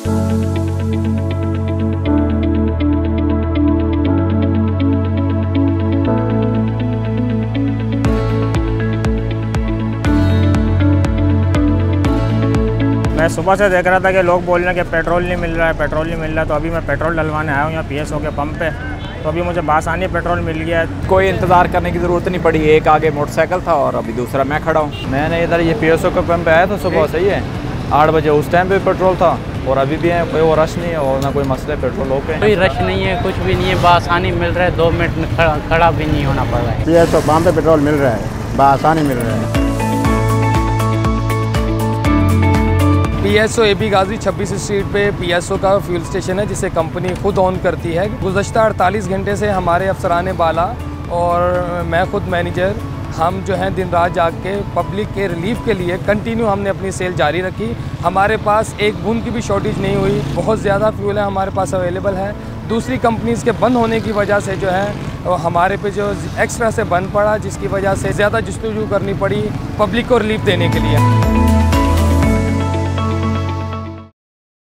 मैं सुबह से देख रहा था कि लोग बोल रहे हैं कि पेट्रोल नहीं मिल रहा है, पेट्रोल नहीं मिल रहा है। तो अभी मैं पेट्रोल डलवाने आया हूँ यहाँ PSO के पंप पे। तो अभी मुझे बासानी पेट्रोल मिल गया है। कोई इंतज़ार करने की ज़रूरत नहीं पड़ी। एक आगे मोटरसाइकिल था और अभी दूसरा मैं खड़ा हूँ। मैंने इधर ये PSO के पंप पे आया था सुबह, सही है 8 बजे, उस टाइम पे पेट्रोल था और अभी भी है। कोई और रश नहीं है और ना कोई मसले, पेट्रोल ओके, कोई रश नहीं है, कुछ भी नहीं है, बासानी मिल रहा है। 2 मिनट में खड़ा भी नहीं होना पड़ रहा है। PSO पंप पे पेट्रोल मिल रहा है, बासानी मिल रहा है। PSO AB गाजी 26 स्ट्रीट पे PSO का फ्यूल स्टेशन है जिसे कंपनी खुद ऑन करती है। गुज़श्ता 48 घंटे से हमारे अफसरान बाला और मैं खुद मैनेजर, हम जो हैं दिन रात जाग के पब्लिक के रिलीफ के लिए कंटिन्यू हमने अपनी सेल जारी रखी। हमारे पास एक बूंद की भी शॉर्टेज नहीं हुई। बहुत ज़्यादा फ्यूल है हमारे पास अवेलेबल है। दूसरी कंपनीज़ के बंद होने की वजह से जो है हमारे पे जो एक्स्ट्रा से बंद पड़ा, जिसकी वजह से ज़्यादा जस्तजू करनी पड़ी पब्लिक को रिलीफ देने के लिए।